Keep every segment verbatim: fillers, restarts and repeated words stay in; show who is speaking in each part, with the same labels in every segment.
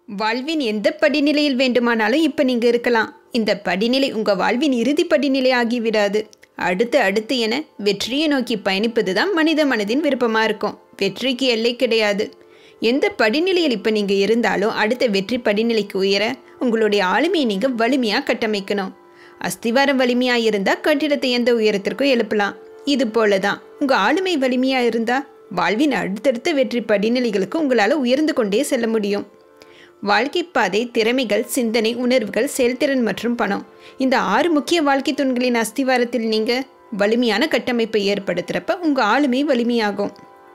Speaker 1: வாழ்வின் எந்த படிநிலையில் வேண்டுமானாலும் இப்போ நீங்கள் இருக்கலாம். இந்த படிநிலை உங்கள் வாழ்வின் இறுதி படிநிலை ஆகிவிடாது. அடுத்து அடுத்து என வெற்றியை நோக்கி பயணிப்பது தான் மனித மனதின் விருப்பமாக இருக்கும். வெற்றிக்கு எல்லை கிடையாது. எந்த படிநிலையில் இப்போ நீங்கள் இருந்தாலும் அடுத்த வெற்றி படிநிலைக்கு உயர உங்களுடைய ஆளுமையை நீங்கள் வலிமையாக கட்டமைக்கணும். அஸ்திவாரம் வலிமையாக இருந்தால் கட்டிடத்தை எந்த உயரத்திற்கும் எழுப்பலாம். இது போல தான் உங்கள் ஆளுமை வலிமையாக இருந்தால் வாழ்வின் அடுத்தடுத்த வெற்றி படிநிலைகளுக்கு உங்களால் உயர்ந்து கொண்டே செல்ல முடியும். வாழ்க்கை பாதை, திறமைகள், சிந்தனை, உணர்வுகள், செயல்திறன் மற்றும் பணம், இந்த ஆறு முக்கிய வாழ்க்கை தூண்களின் அஸ்திவாரத்தில் நீங்கள் வலிமையான கட்டமைப்பை ஏற்படுத்துகிறப்ப உங்கள் ஆளுமை வலிமையாகும்.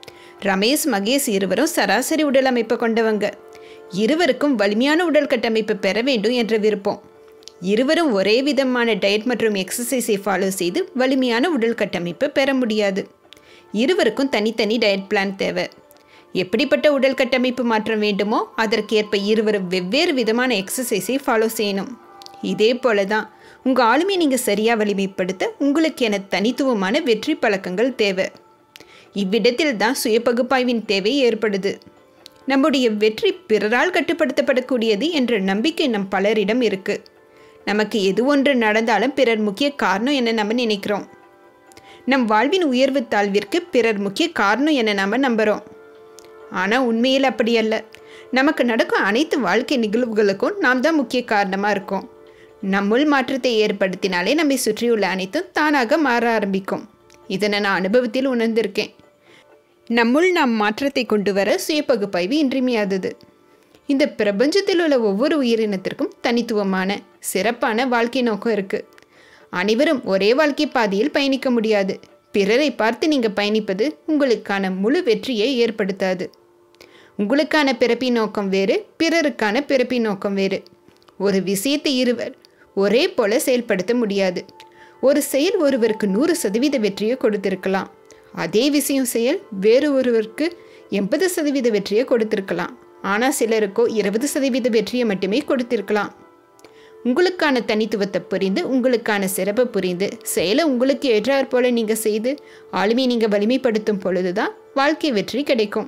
Speaker 1: ரமேஷ், மகேஷ் இருவரும் சராசரி உடல் அமைப்பை கொண்டவங்க. இருவருக்கும் வலிமையான உடல் கட்டமைப்பை பெற வேண்டும் என்ற விருப்பம். இருவரும் ஒரே விதமான டயட் மற்றும் எக்ஸசைஸை ஃபாலோ செய்து வலிமையான உடல் கட்டமைப்பை பெற முடியாது. இருவருக்கும் தனித்தனி டயட் பிளான் தேவை. எப்படிப்பட்ட உடல் கட்டமைப்பு மாற்றம் வேண்டுமோ அதற்கேற்ப இருவரும் வெவ்வேறு விதமான எக்ஸசைஸை ஃபாலோ செய்யணும். இதே போல தான் உங்கள் ஆளுமை நீங்கள் சரியாக வலிமைப்படுத்த உங்களுக்கு என தனித்துவமான வெற்றி பழக்கங்கள் தேவை. இவ்விடத்தில் தான் சுய பகுப்பாய்வின் தேவை ஏற்படுது. நம்முடைய வெற்றி பிறரால் கட்டுப்படுத்தப்படக்கூடியது என்ற நம்பிக்கை நம் பலரிடம் இருக்குது. நமக்கு எது ஒன்று நடந்தாலும் பிறர் முக்கிய காரணம் என நம்ம நினைக்கிறோம். நம் வாழ்வின் உயர்வு தாழ்விற்கு பிறர் முக்கிய காரணம் என நாம் நம்புகிறோம். ஆனால் உண்மையில் அப்படி அல்ல. நமக்கு நடக்கும் அனைத்து வாழ்க்கை நிகழ்வுகளுக்கும் நாம் தான் முக்கிய காரணமாக இருக்கோம். நம்முள் மாற்றத்தை ஏற்படுத்தினாலே நம்மை சுற்றியுள்ள அனைத்தும் தானாக மாற ஆரம்பிக்கும். இதனை நான் அனுபவத்தில் உணர்ந்திருக்கேன். நம்முள் நாம் மாற்றத்தை கொண்டு வர சுய பகுப்பாய்வு இன்றியமையாதது. இந்த பிரபஞ்சத்தில் உள்ள ஒவ்வொரு உயிரினத்திற்கும் தனித்துவமான சிறப்பான வாழ்க்கை நோக்கம் இருக்குது. அனைவரும் ஒரே வாழ்க்கை பாதையில் பயணிக்க முடியாது. பிறரை பார்த்து நீங்கள் பயணிப்பது உங்களுக்கான முழு வெற்றியை ஏற்படுத்தாது. உங்களுக்கான பிறப்பின் நோக்கம் வேறு, பிறருக்கான பிறப்பின் நோக்கம் வேறு. ஒரு விஷயத்தை இருவர் ஒரே போல செயல்படுத்த முடியாது. ஒரு செயல் ஒருவருக்கு நூறு சதவீத வெற்றியை கொடுத்திருக்கலாம். அதே விஷயம் செயல் வேறு ஒருவருக்கு எண்பது சதவீத வெற்றியை கொடுத்திருக்கலாம். ஆனால் சிலருக்கோ இருபது சதவீத வெற்றியை மட்டுமே கொடுத்திருக்கலாம். உங்களுக்கான தனித்துவத்தை புரிந்து, உங்களுக்கான சிறப்பை புரிந்து, செயலை உங்களுக்கு ஏற்றாற் போல நீங்கள் செய்து ஆளுமையை நீங்கள் வலிமைப்படுத்தும் பொழுது தான் வாழ்க்கை வெற்றி கிடைக்கும்.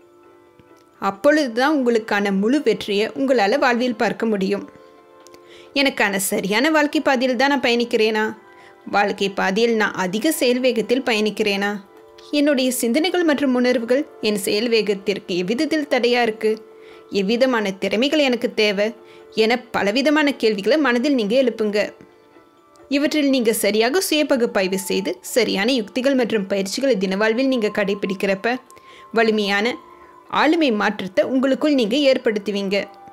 Speaker 1: அப்பொழுது தான் உங்களுக்கான முழு வெற்றியை உங்களால் வாழ்வில் பார்க்க முடியும். எனக்கான சரியான வாழ்க்கை பாதையில் தான் நான் பயணிக்கிறேனா? வாழ்க்கை பாதையில் நான் அதிக செயல் வேகத்தில் பயணிக்கிறேனா? என்னுடைய சிந்தனைகள் மற்றும் உணர்வுகள் என் செயல் வேகத்திற்கு எவ்விதத்தில் தடையாக இருக்குது? எவ்விதமான திறமைகள் எனக்கு தேவை என பலவிதமான கேள்விகளை மனதில் நீங்கள் எழுப்புங்க. இவற்றில் நீங்கள் சரியாக சுய பகுப்பாய்வு செய்து சரியான யுக்திகள் மற்றும் பயிற்சிகளை தினவாழ்வில் நீங்கள் கடைபிடிக்கிறப்ப வலிமையான ஆளுமை மாற்றத்தை உங்களுக்குள் நீங்கள் ஏற்படுத்துவீங்க.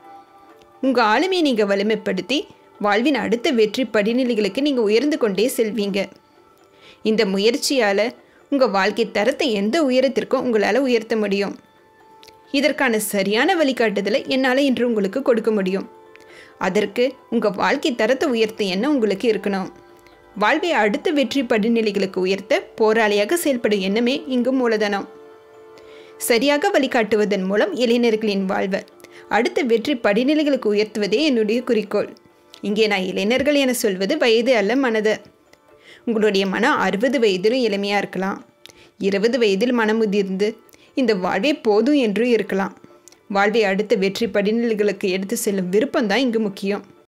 Speaker 1: உங்கள் ஆளுமையை நீங்கள் வலிமைப்படுத்தி வாழ்வின் அடுத்த வெற்றி படிநிலைகளுக்கு நீங்கள் உயர்ந்து கொண்டே செல்வீங்க. இந்த முயற்சியால் உங்கள் வாழ்க்கை தரத்தை எந்த உயரத்திற்கும் உங்களால் உயர்த்த முடியும். இதற்கான சரியான வழிகாட்டுதலை என்னால் இன்று உங்களுக்கு கொடுக்க முடியும். அதற்கு உங்கள் வாழ்க்கை தரத்தை உயர்த்த என்ன உங்களுக்கு இருக்கணும். வாழ்வை அடுத்த வெற்றி படிநிலைகளுக்கு உயர்த்த போராளியாக செயல்படும் எண்ணமே இங்கு மூலதனம். சரியாக வழிகாட்டுவதன் மூலம் இளைஞர்களின் வாழ்வை அடுத்த வெற்றி படிநிலைகளுக்கு உயர்த்துவதே என்னுடைய குறிக்கோள். இங்கே நான் இளைஞர்கள் என சொல்வது வயது அல்ல, மனதை. உங்களுடைய மனம் அறுபது வயதிலும் இளமையாக இருக்கலாம். இருபது வயதில் மனம் முதிர்ந்து இந்த வாழ்வே போதும் என்று இருக்கலாம். வாழ்வை அடுத்த வெற்றி படிநிலைகளுக்கு எடுத்து செல்லும் விருப்பம்தான் இங்கு முக்கியம்.